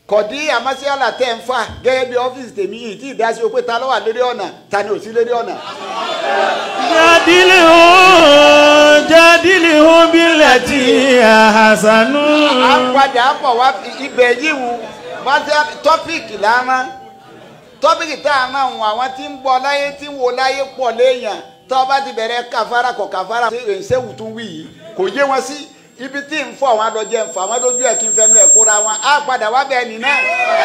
kọ̀dí àmásíálà tẹ́ ń fà gẹ́gẹ́ bí ọ́fíìsì tèmi yìí tí ìdásí o pé ta ló wà lórí ọ̀nà ta ni ò sí lórí ọ̀nà. jadilihum billati ahsanu. a padà bọ̀ wá ibẹ̀ yìí wù tọ́pìkì lánàá tọ́pìkì tá a máa wọ àwọn tí ń bọ̀ láyé tí ń wo láyé pọ̀ léèyàn tó bá ti bẹ̀rẹ̀ kàfàrà kọ̀ kàfàrà ṣéwù tún wí yìí kò yé wọn sí ibi tí ń fọ àwọn adọjẹ ń fà wọn lójú ẹ kí n fẹnu ẹ kóra wọn á padà wá bẹ́ẹ̀ nì náà.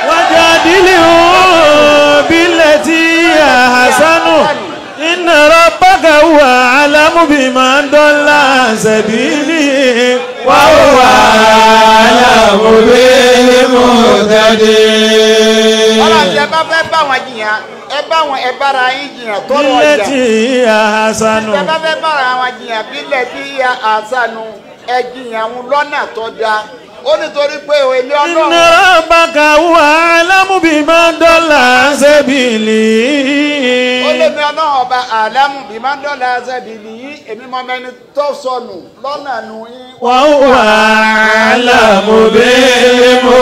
wajadilhum billati ahsanu inna rabbaka huwa a'lamu biman dalla an sabilihi wa huwa a'lamu bil muhtadin. ọlọ́run ẹ bá fẹ́ bá wọn jiyàn ẹ bá wọn ẹ bára yín jiyàn tọrọ ọjà. billati ahsanu. ẹ bá fẹ́ bára wọn jiyàn billati ahsanu. ẹjìyàn lọ́nà tó dáa ó nítorí pé èmi ọlọ́run. inna rabbaka huwa a'lamu biman dalla an sabilihi. ó lé mi ọlọ́run ọba a'lamu biman dalla an sabilihi èmi mọ mẹni tó sọnù lọ́nà nù yín. wa huwa a'lamu bil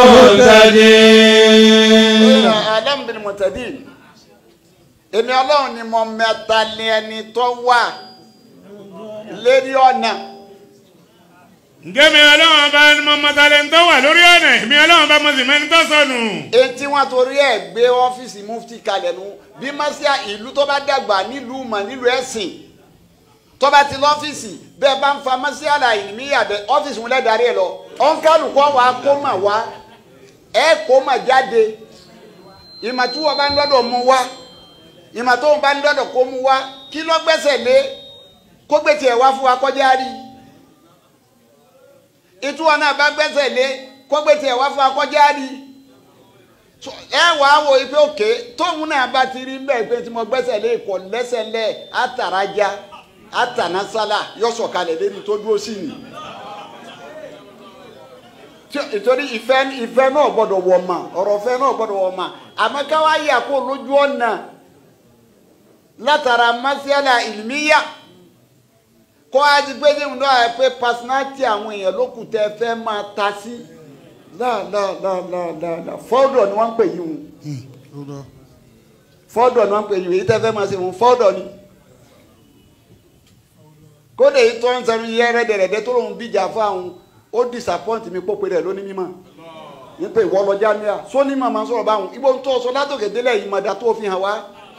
muhtadin. a'lamu bil muhtadin èmi ọlọ́run ni mo mẹ́ta ní ẹni tó wà lérí ọ̀nà. Ngẹ́mi ọlọ́run bá ní mo mọ̀tàlẹ́ ń tọ́ wà lórí ọ̀nà èmi ọlọ́run bá mo sì mẹ́ni tó sọnù. Etí wọn torí ẹ̀ gbé ọ́fíìsì mufti kalẹ̀ nu bí mọ́síà ìlú tó bá dàgbà nílùú mọ̀ nílùú ẹ̀sìn tó bá ti lọ́fíìsì bẹ́ẹ̀ bá ń fa mọ́síà là ìmíyàbẹ̀ ọ́fíìsì wọn lẹ́darí ẹ̀ lọ ọ̀nkálùkọ́ wa kó mà wá ẹ̀ kó mà jáde ìmọ̀ tí wọ́n bá ń lọ́dọ̀ mú wá ìmọ̀ tó ń bá ń lọ́dọ̀ kó mú wá kí ló gbẹ́sẹ̀ lé kó gbé tiẹ̀ wá fún wa kọjá rí ìtúwọ́n náà bá gbẹ́sẹ̀ lé kọ́gbé tiẹ̀ wá fún akọ́já rí ẹ wà á wo ipe òkè tóun náà bá ti rí bẹ́ẹ̀ pé tí mo gbẹ́sẹ̀ lé ìkọ̀ lẹ́sẹ̀ lẹ̀ àtàrájá àtànásálà yọ̀sọ̀kalẹ̀ lérí tó dúró sí ni. ìtorí ìfẹ́ náà gbọ́dọ̀ wọ̀ mà ọ̀rọ̀ ìfẹ́ náà gbọ́dọ̀ wọ̀ mà àmọ́ káwá yà kó lójú ọ̀nà látara masiala ìlmíyà kó a ti gbé ní ìmúdó àyè pé personality àwọn èèyàn ló kù tẹ́ fẹ́ máa ta sí láàláàláàláà fọ́ọ̀dọ̀ ni wọ́n ń pè yín wọn fọ́ọ̀dọ̀ ni wọ́n ń pè yín èyí tẹ́ fẹ́ máa ṣe wọn fọ́ọ̀dọ̀ ni kódé yìí tó ń sẹ́nu yẹ rẹ́dẹ̀rẹ́dẹ́ tó lóun bíjà fún àwọn ó disappoint mi pópe rẹ̀ lónìí mímọ́ ní pé ìwọ lọ jáníà sóní màmá sọ̀rọ̀ báwọn ibo ń tó sọ látòkè délẹ̀ yìí mọ̀dá tó fi hàn wá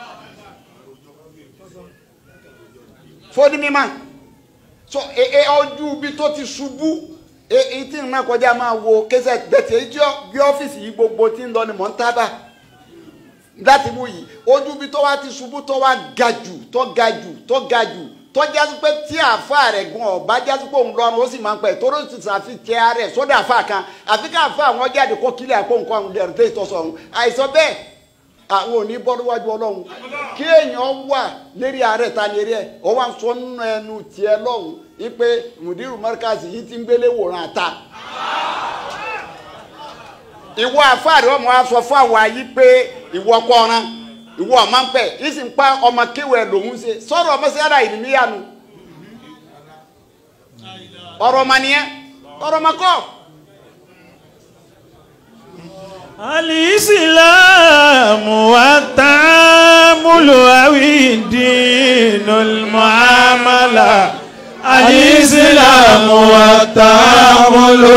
fóní mímọ́ so ojú ibi tó ti ṣubú èyí tí ìrìnà kọjá máa wo kẹsẹ̀ bẹ̀tẹ̀ ìjọ bí ọ́fíìsì yìí gbogbo tí ń lọ ni mò ń tábà láti mú yìí ojú ibi tó wá ti ṣubú tó wá ga jù tó jásí pé tí àáfà rẹ̀ gan ọ̀bá jásí pé òun lọ́rùn ó sì máa ń pẹ́ tó sì ṣàfihàn rẹ̀ sódà àáfà kan àfi ká àáfà àwọn jáde kó kílẹ̀ àpò nǹkan ọ̀hún lẹ́rù tó ìtọ́sọ̀ ọ̀hún àìsàn bẹ́ẹ̀ àwọn ò ní bọ́ níwájú ọlọ́run kí èèyàn wà lérí ààrẹ ta lérí ẹ̀ ọ wá ń sọ nínú ẹnu tiẹ̀ lọ́hùn wípé mùdírù mọ́ríkàsì yìí ti ń gbélé wòran àta ìwọ àfáàrí ọmọ wa sọ fún àwọn ayé pé ìwọ kọran ìwọ ọmọ ń pẹ yìí sì ń pa ọmọ kéwẹ lòún ṣe sọ̀rọ̀ ọmọ sí ara ìlú níyanu ọ̀rọ̀ ọmọ nìyẹn ọ̀rọ̀ ọmọ kọ́. Al-Islamu wat-ta'amulu awid-dinul mu'amala. Al-Islamu wat-ta'amulu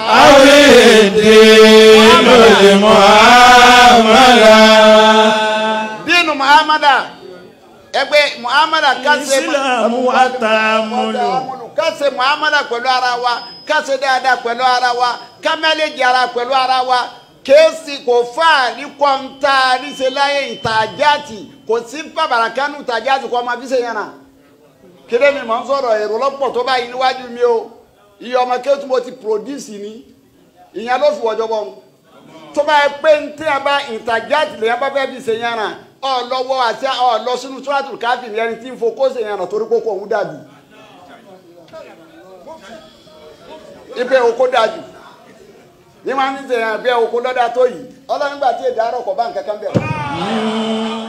awid-dinul mu'amala. Dinu mu'amala ẹgbẹ́ mu'amala kásẹ̀ Al-Islamu wat-ta'amulu. Kásẹ̀ mu'amala pẹ̀lú ara wa kásẹ̀ dáadáa pẹ̀lú ara wa kámẹ́lẹ́jì ara pẹ̀lú ara wa. Kéèsì kò fà ní kọ́ńtà níṣẹ́ láyé ìtajáàtì kò sí bàbàràkánú ìtajáàtì kọ́ ọmọ bíṣẹ́ yẹn náà kéde mi máa ń sọ̀rọ̀ èrò lọ́pọ̀ tó báyìí níwájú mi o iye ọmọ kéwù tí mo ti produce ni ìyẹn ló fi wọ́jọ́ bọ́ tó bá yẹ pé ní tí a bá ìtajáàtì lèyàn bá fẹ́ bíṣẹ́ yẹn náà ọ lọ́wọ́ àti ọ lọ sínú túrátù káfíìn ẹni tí ń fo kóṣe yẹn náà torí kókó òun dàbí ipe oko dàbí ní máa ń ní sèyàn bí oko lọ́dà tó yìí ọlọ́run nígbà tí èdè àárọ̀ kọ̀ bá nǹkan kan bẹ̀rẹ̀.